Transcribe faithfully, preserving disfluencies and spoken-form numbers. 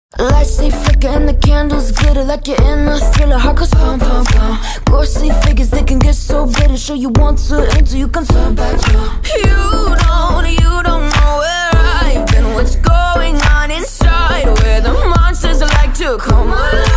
Lights they flicker and the candles glitter like you're in a thriller. Heart goes pound, pound, pound. Ghostly figures, they can get so bitter. Sure you want to enter, you can turn back now. You don't, you don't know where I've been. What's going on inside, where the monsters like to come alive.